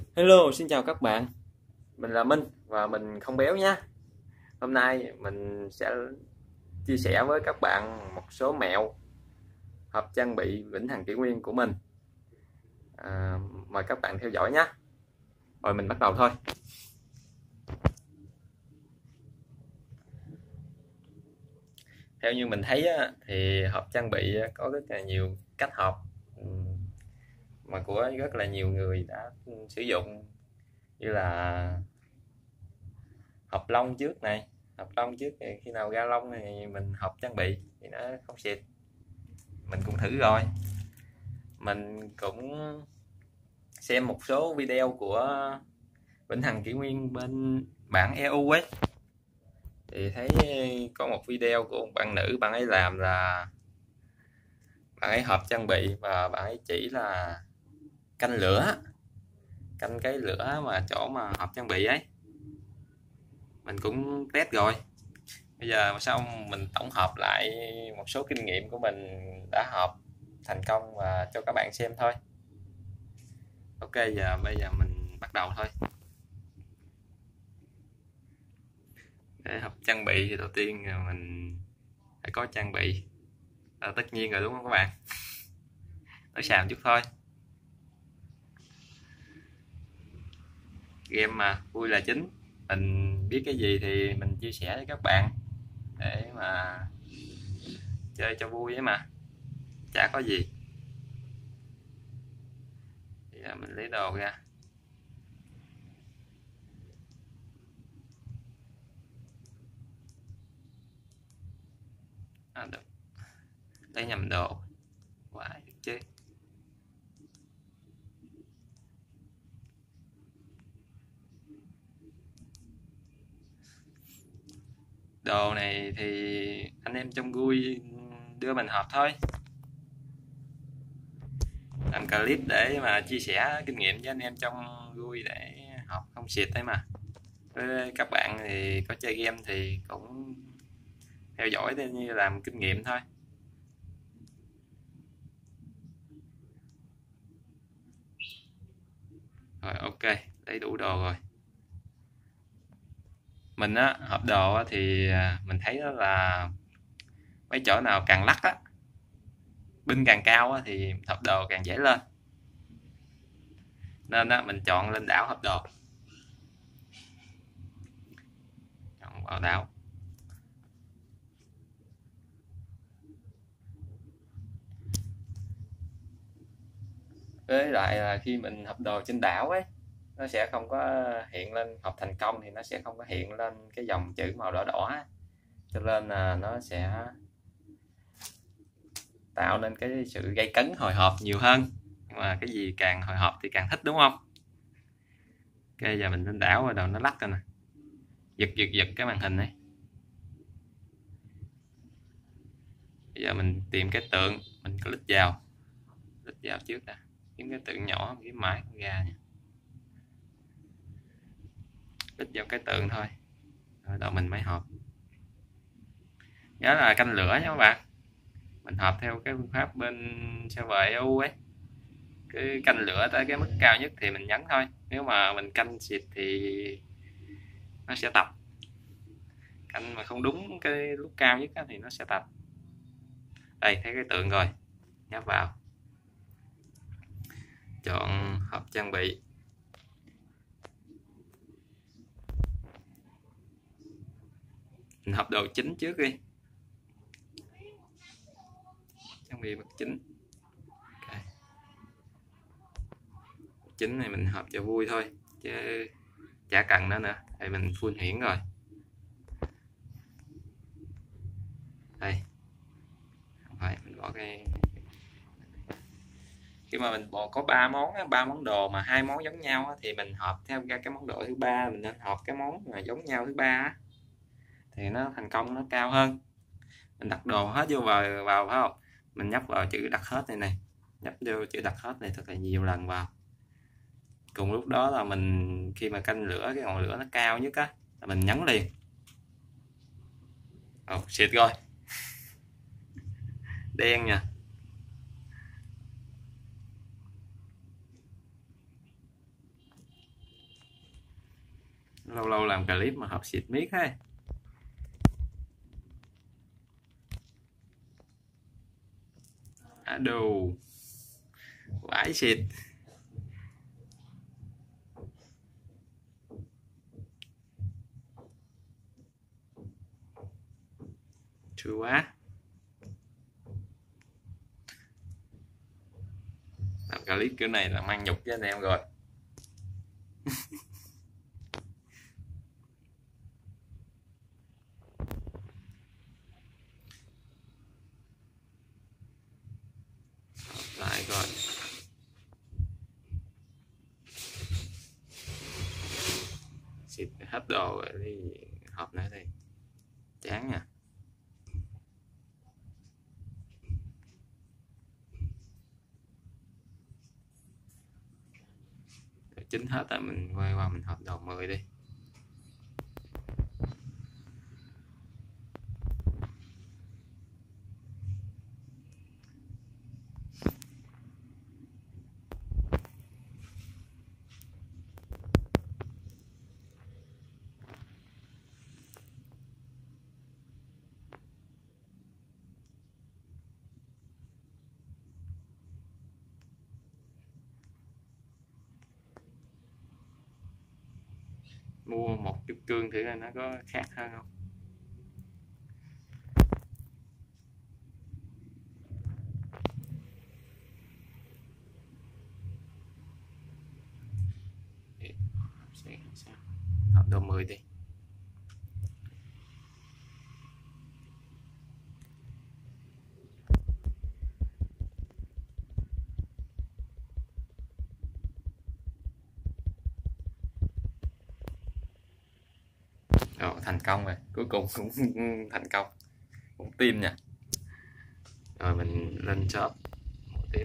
Hello, xin chào các bạn. Mình là Minh và mình không béo nhé. Hôm nay mình sẽ chia sẻ với các bạn một số mẹo hộp trang bị vĩnh hằng kỷ nguyên của mình. À, Mời các bạn theo dõi nhé. Rồi mình bắt đầu thôi. Theo như mình thấy á, thì hộp trang bị có rất là nhiều cách hộp mà của rất là nhiều người đã sử dụng, như là hộp lông trước này. Hộp lông trước thì khi nào ra lông thì mình hộp trang bị thì nó không xịt. Mình cũng thử rồi. Mình cũng xem một số video của Vĩnh Hằng Kỷ Nguyên bên bản EU ấy, thì thấy có một video của một bạn nữ, bạn ấy làm là bạn ấy hộp trang bị và bạn ấy chỉ là canh lửa, canh cái lửa mà chỗ mà hộp trang bị ấy. Mình cũng test rồi. Bây giờ xong mình tổng hợp lại một số kinh nghiệm của mình đã họp thành công và cho các bạn xem thôi. Ok, bây giờ mình bắt đầu thôi. Để học trang bị thì đầu tiên mình phải có trang bị, tất nhiên rồi đúng không các bạn. Nói xàm chút thôi, game mà vui là chính. Mình biết cái gì thì mình chia sẻ với các bạn để mà chơi cho vui ấy mà, chả có gì. Bây giờ mình lấy đồ ra. Được. Lấy nhầm đồ quá chứ. Đồ này thì anh em trong vui đưa mình họp thôi, làm clip để mà chia sẻ kinh nghiệm với anh em trong vui để học không xịt đấy mà. Với các bạn thì có chơi game thì cũng theo dõi để như làm kinh nghiệm thôi. Rồi ok, lấy đủ đồ rồi. Mình á, hộp đồ á, thì mình thấy đó là mấy chỗ nào càng lắc á, pin càng cao á, thì hộp đồ càng dễ lên. Nên á, mình chọn lên đảo hộp đồ. Chọn vào đảo. Với lại là khi mình hộp đồ trên đảo ấy, nó sẽ không có hiện lên hộp thành công, thì nó sẽ không có hiện lên cái dòng chữ màu đỏ đỏ, cho nên là nó sẽ tạo nên cái sự gây cấn hồi hộp nhiều hơn. Mà cái gì càng hồi hộp thì càng thích đúng không. Ok, giờ mình lên đảo rồi đầu nó lắc rồi nè, giật giật giật cái màn hình ấy. Bây giờ mình tìm cái tượng, mình click vào trước nè, kiếm cái tượng nhỏ, kiếm mãi không ra nha. Click vào cái tượng thôi, rồi đầu mình mới họp. Nhớ là canh lửa nha các bạn. Mình họp theo cái phương pháp bên server EU ấy, cứ canh lửa tới cái mức cao nhất thì mình nhấn thôi. Nếu mà mình canh xịt thì nó sẽ tập, canh mà không đúng cái lúc cao nhất thì nó sẽ tập. Đây, thấy cái tượng rồi, nhấp vào, chọn hộp trang bị. Mình hộp đồ chính trước đi, trang bị vật chính. Okay. Chính này mình hộp cho vui thôi chứ chả cần nữa thì mình full hiển rồi. Đây, không phải, mình bỏ cái, khi mà mình có ba món đồ mà hai món giống nhau thì mình họp theo ra cái món đồ thứ ba, mình nên họp cái món mà giống nhau thứ ba thì nó thành công nó cao hơn. Mình đặt đồ hết vô vào phải không, mình nhấp vào chữ đặt hết này, nhấp vô chữ đặt hết này thật là nhiều lần vào. Cùng lúc đó là mình khi mà canh lửa, cái ngọn lửa nó cao nhất á, là mình nhấn liền. Xịt rồi, đen nha. Lâu lâu làm clip mà học xịt miết ha. Đồ vãi xịt. Chua quá. Làm clip kiểu này là mang nhục với anh em rồi. Lại coi. Xịt hết đồ rồi đi họp nữa đi. Chán nha. Chín hết rồi mình quay qua mình họp đầu 10 đi. Mua một kim cương thử coi nó có khác hơn không. Hộp đầu 10 đi. Rồi, thành công rồi, cuối cùng cũng thành công, cũng tim nha. Rồi mình lên shop một tiếp.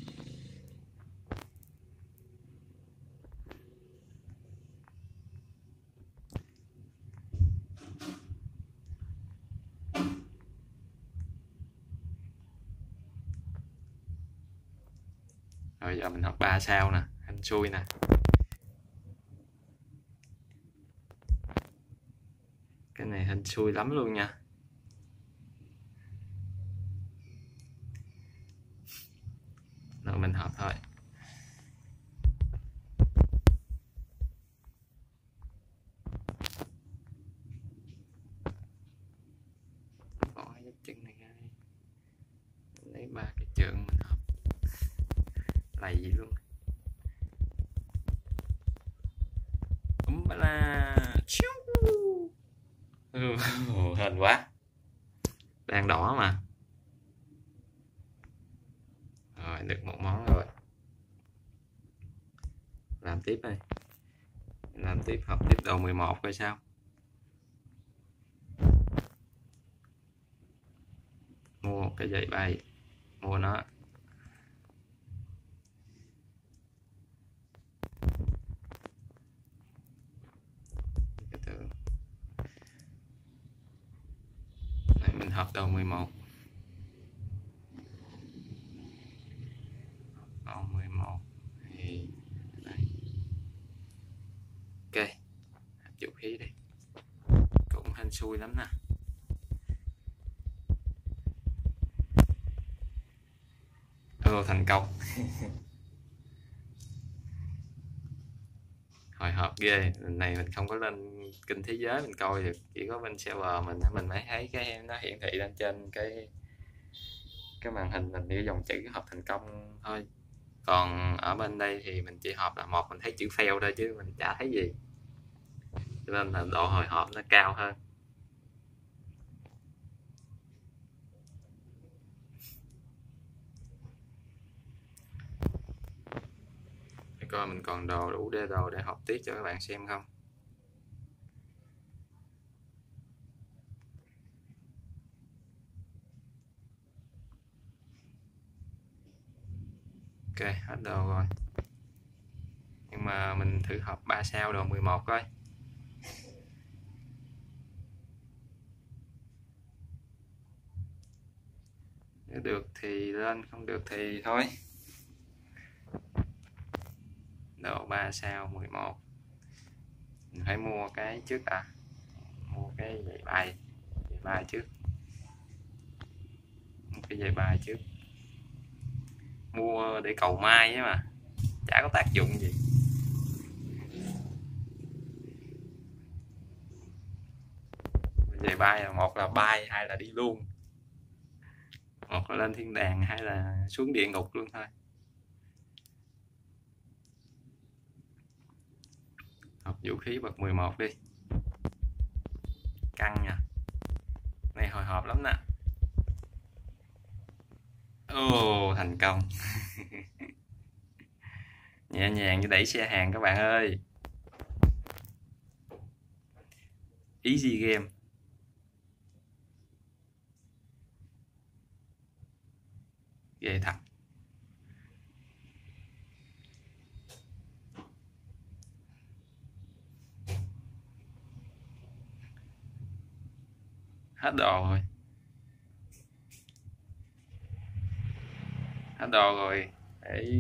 Rồi giờ mình học 3 sao nè, hên xui nè. Cái này hên xui lắm luôn nha. Rồi mình học thôi. Bỏ cái chân này ra đi. Lấy 3 cái chưởng mình học. Lầy gì luôn. Là hên quá, đang đỏ mà. Rồi được một món rồi, làm tiếp đây, làm tiếp, học tiếp đầu 11 coi sao. Mua một cái dây bay, mua nó. Này mình học đầu 11. Đầu 11 thì đây. Ok, vũ khí đi. Cũng hên xui lắm nè. Thành công. Hồi hộp ghê. Lần này mình không có lên kênh thế giới mình coi được, chỉ có bên server mình mới thấy cái nó hiển thị lên trên cái màn hình mình như dòng chữ họp thành công thôi. Còn ở bên đây thì mình chỉ họp là một, mình thấy chữ fail thôi chứ mình chả thấy gì, cho nên là độ hồi hộp nó cao hơn. Để coi mình còn đủ đồ để học tiếp cho các bạn xem không. Ok, hết đồ rồi. Nhưng mà mình thử học 3 sao đồ 11 coi. Nếu được thì lên, không được thì thôi. Độ 3 sao 11. mình phải mua cái trước mua cái giày bay trước, mua cái giày bay trước, mua để cầu may á mà chả có tác dụng gì. Giày bay là một là bay, hai là đi luôn, một là lên thiên đàng, hai là xuống địa ngục luôn thôi. Học vũ khí bậc 11 đi, căng nha, này hồi hộp lắm nè. Ồ, thành công. Nhẹ nhàng như đẩy xe hàng các bạn ơi. Easy game. Ghê thật. Hết đồ rồi. Hết đồ rồi. Để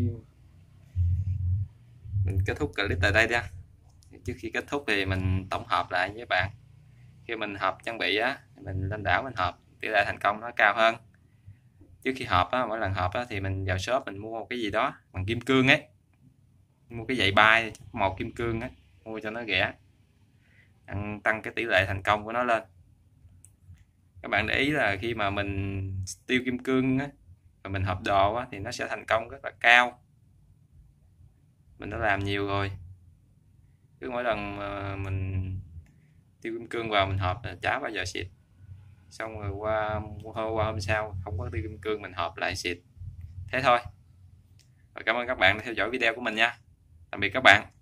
mình kết thúc clip tại đây nha. Trước khi kết thúc thì mình tổng hợp lại với bạn. Khi mình họp trang bị á, mình lên đảo mình họp, tỷ lệ thành công nó cao hơn. Trước khi họp á, mỗi lần họp á, thì mình vào shop mình mua một cái gì đó bằng kim cương ấy, mua cái giày bay một kim cương á, mua cho nó rẻ, tăng cái tỷ lệ thành công của nó lên. Các bạn để ý là khi mà mình tiêu kim cương á, và mình họp đồ á, thì nó sẽ thành công rất là cao. Mình đã làm nhiều rồi, cứ mỗi lần mà mình tiêu kim cương vào mình họp là chả bao giờ xịt, xong rồi qua hôm sau không có tiêu kim cương mình họp lại xịt. Thế thôi. Và cảm ơn các bạn đã theo dõi video của mình nha. Tạm biệt các bạn.